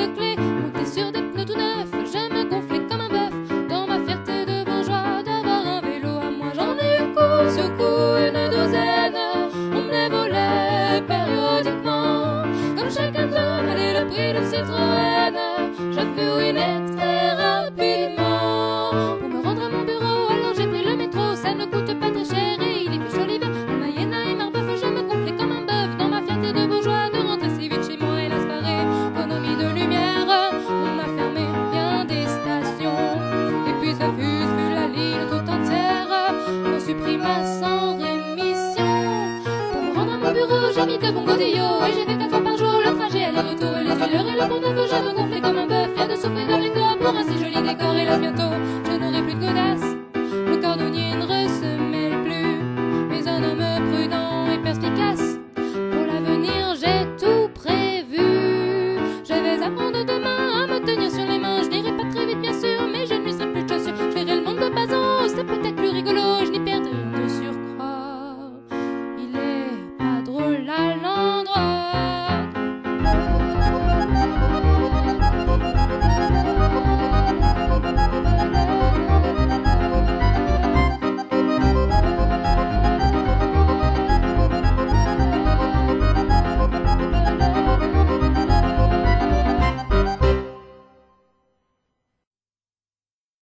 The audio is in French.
de clés, monté sur des pneus tout neufs, je me gonflais comme un bœuf. Dans ma fierté de bourgeois d'avoir un vélo à moi, j'en ai eu coup sur coup une douzaine. On me les volait périodiquement, comme chacun d'eux valait le prix de Citroën. Je fus ruiné très rapidement. Pour me rendre à mon bureau, alors j'ai pris le métro. Ça ne coûte pas très cher et il est plus joli vers Mayenne et Marbeuf. Je me gonflais comme un bœuf dans ma fierté de bourgeois de rentrer si vite chez moi. Hélas par économie de lumière, on m'a fermé bien des stations. Et puis ce fut la ligne tout entière, on supprima sans rémission. Pour me rendre à mon bureau, j'ai mis de bons godillots et j'ai fait 4 fois par jour le trajet aller-retour. Et les huileurs et le pont neuf, je me gonflais comme un bœuf. Fier de souffrir avec eux pour un si joli décor. Hélas bientôt, je n'aurai plus de godasses. Le cordonnier ne ressemelle plus, mais un homme prudent et perspicace. Pour l'avenir, j'ai tout prévu. Je vais apprendre